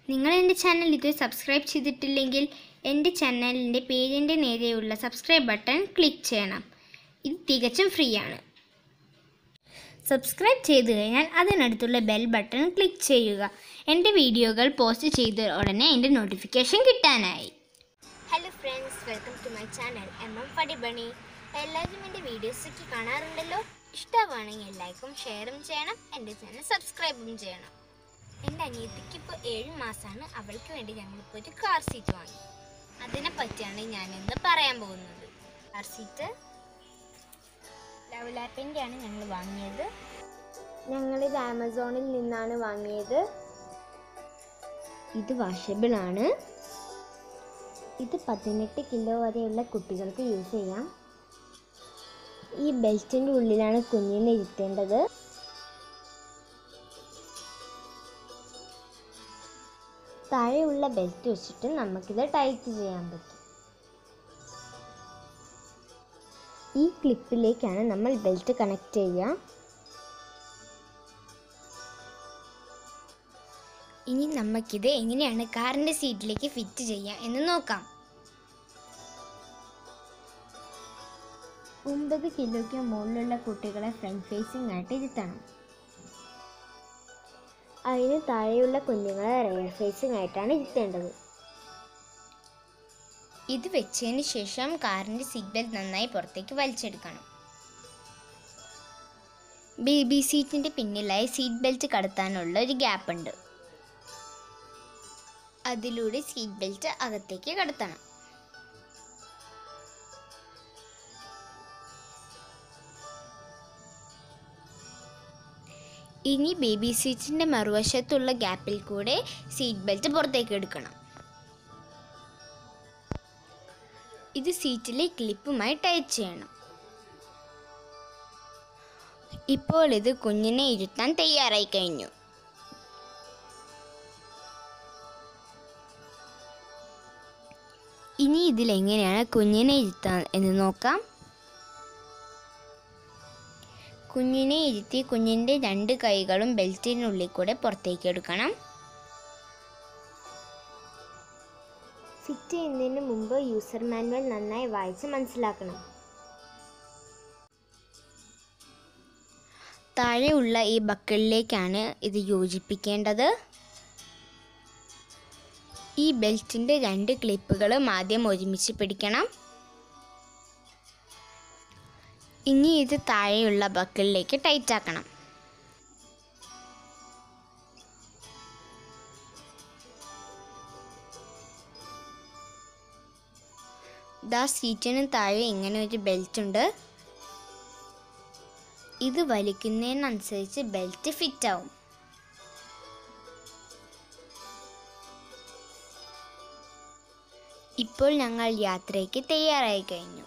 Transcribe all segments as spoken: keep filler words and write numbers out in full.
നിങ്ങൾ എൻ്റെ ചാനൽ ഇതുവരെ സബ്സ്ക്രൈബ് ചെയ്തിട്ടില്ലെങ്കിൽ എൻ്റെ ചാനലിൻ്റെ പേജിൻ്റെ നേരെയുള്ള സബ്സ്ക്രൈബ് ബട്ടൺ ക്ലിക്ക് ചെയ്യണം. ഇത് തികച്ചും ഫ്രീ ആണ്. സബ്സ്ക്രൈബ് ചെയ്തു കഴിഞ്ഞാൽ അതിനടുത്തുള്ള ബെൽ ബട്ടൺ ക്ലിക്ക് ചെയ്യുക. എൻ്റെ വീഡിയോകൾ പോസ്റ്റ് ചെയ്ത ഉടനെ എൻ്റെ നോട്ടിഫിക്കേഷൻ കിട്ടാനായി. Hello friends, welcome to my channel M M ഫടിബണി. എല്ലാവരും എൻ്റെ വീഡിയോസൊക്കെ കാണാറുണ്ടല്ലോ. ഇഷ്ടമാണെങ്കിൽ ലൈക്കും ഷെയറും ചെയ്യണം. എൻ്റെ ചാനൽ സബ്സ്ക്രൈബും ചെയ്യണം. എൻ്റെ അനിയത്തിക്ക് ഇപ്പോൾ ഏഴ് മാസമാണ്. അവൾക്ക് വേണ്ടി ഞങ്ങളിപ്പോൾ ഒരു കാർ സീറ്റ് വാങ്ങി. അതിനെ പറ്റിയാണ് ഞാനിന്ന് പറയാൻ പോകുന്നത്. കാർ സീറ്റ് ലവ് ലാപ്പിൻ്റെയാണ് ഞങ്ങൾ വാങ്ങിയത്. ഞങ്ങളിത് ആമസോണിൽ നിന്നാണ് വാങ്ങിയത്. ഇത് വാഷബിൾ ആണ്. ഇത് പതിനെട്ട് കിലോ വരെയുള്ള കുട്ടികൾക്ക് യൂസ് ചെയ്യാം. ഈ ബെൽറ്റിൻ്റെ ഉള്ളിലാണ് കുഞ്ഞിനെ ഇരുത്തേണ്ടത്. താഴെയുള്ള ബെൽറ്റ് വെച്ചിട്ട് നമുക്കിത് ടൈറ്റ് ചെയ്യാൻ പറ്റും. ഈ ക്ലിപ്പിലേക്കാണ് നമ്മൾ ബെൽറ്റ് കണക്ട് ചെയ്യുക. ഇനി നമുക്കിത് എങ്ങനെയാണ് കാറിൻ്റെ സീറ്റിലേക്ക് ഫിറ്റ് ചെയ്യുക എന്ന് നോക്കാം. ഒമ്പത് കിലോയ്ക്ക് മുകളിലുള്ള കുട്ടികളെ ഫ്രണ്ട് ഫേസിംഗ് ആയിട്ട് ഇരുത്തണം. അതിന് താഴെയുള്ള കുഞ്ഞുങ്ങളെ റെയർ ഫേസിംഗ് ആയിട്ടാണ് ഇരുത്തേണ്ടത്. ഇത് വെച്ചതിന് ശേഷം കാറിൻ്റെ സീറ്റ് ബെൽറ്റ് നന്നായി പുറത്തേക്ക് വലിച്ചെടുക്കണം. ബേബി സീറ്റിൻ്റെ പിന്നിലായി സീറ്റ് ബെൽറ്റ് കടത്താനുള്ള ഒരു ഗ്യാപ്പ് ഉണ്ട്. അതിലൂടെ സീറ്റ് ബെൽറ്റ് അകത്തേക്ക് കടത്തണം. ഇനി ബേബി സീറ്റിൻ്റെ മറുവശത്തുള്ള ഗ്യാപ്പിൽ കൂടെ സീറ്റ് ബെൽറ്റ് പുറത്തേക്ക് എടുക്കണം. ഇത് സീറ്റിലെ ക്ലിപ്പുമായി ടൈറ്റ് ചെയ്യണം. ഇപ്പോൾ ഇത് കുഞ്ഞിനെ ഇരുത്താൻ തയ്യാറായി കഴിഞ്ഞു. ഇനി ഇതിലെങ്ങനെയാണ് കുഞ്ഞിനെ ഇരുത്താൻ എന്ന് നോക്കാം. കുഞ്ഞിനെ ഇരുത്തി കുഞ്ഞിൻ്റെ രണ്ട് കൈകളും ബെൽറ്റിനുള്ളിൽ കൂടെ പുറത്തേക്ക് എടുക്കണം. ഫിറ്റ് ചെയ്യുന്നതിന് മുമ്പ് യൂസർ മാനുവൽ നന്നായി വായിച്ച് മനസ്സിലാക്കണം. താഴെയുള്ള ഈ ബക്കിളിലേക്കാണ് ഇത് യോജിപ്പിക്കേണ്ടത്. ഈ ബെൽറ്റിൻ്റെ രണ്ട് ക്ലിപ്പുകളും ആദ്യം ഒരുമിച്ച് പിടിക്കണം. ഇനി ഇത് താഴെയുള്ള ബക്കിളിലേക്ക് ടൈറ്റ് ആക്കണം. ദാ സീറ്റിന് താഴെ ഇങ്ങനെ ഒരു ബെൽറ്റ് ഉണ്ട്. ഇത് വലിക്കുന്നതിനനുസരിച്ച് ബെൽറ്റ് ഫിറ്റ് ആവും. ഇപ്പോൾ ഞങ്ങൾ യാത്രയ്ക്ക് തയ്യാറായി കഴിഞ്ഞു.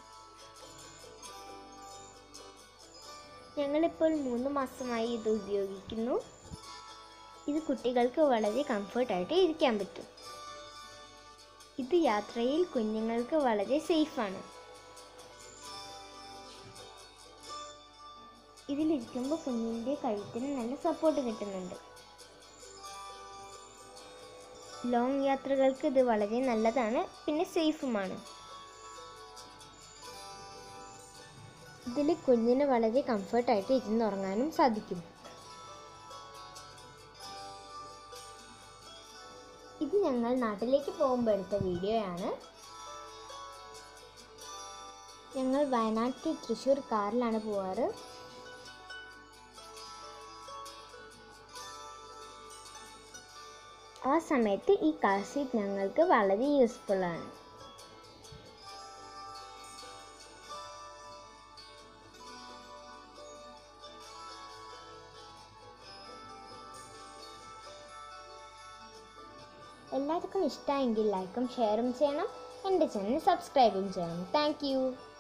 ഞങ്ങളിപ്പോൾ മൂന്ന് മാസമായി ഇത് ഉപയോഗിക്കുന്നു. ഇത് കുട്ടികൾക്ക് വളരെ കംഫർട്ടായിട്ട് ഇരിക്കാൻ പറ്റും. ഇത് യാത്രയിൽ കുഞ്ഞുങ്ങൾക്ക് വളരെ സേഫാണ്. ഇതിലിരിക്കുമ്പോൾ കുഞ്ഞിൻ്റെ കഴുത്തിന് നല്ല സപ്പോർട്ട് കിട്ടുന്നുണ്ട്. ലോങ് യാത്രകൾക്ക് ഇത് വളരെ നല്ലതാണ്, പിന്നെ സേഫുമാണ്. ഇതിൽ കുഞ്ഞിന് വളരെ കംഫർട്ടായിട്ട് ഇരുന്നുറങ്ങാനും സാധിക്കും. ഇത് ഞങ്ങൾ നാട്ടിലേക്ക് പോകുമ്പോൾ എടുത്ത വീഡിയോയാണ്. ഞങ്ങൾ വയനാട് ടു തൃശ്ശൂർ കാറിലാണ് പോവാറ്. ആ സമയത്ത് ഈ കാർ സീറ്റ് ഞങ്ങൾക്ക് വളരെ യൂസ്ഫുള്ളാണ്. എല്ലാവർക്കും ഇഷ്ടമായെങ്കിൽ ലൈക്കും ഷെയറും ചെയ്യണം. എൻ്റെ ചാനൽ സബ്സ്ക്രൈബും ചെയ്യണം. Thank U.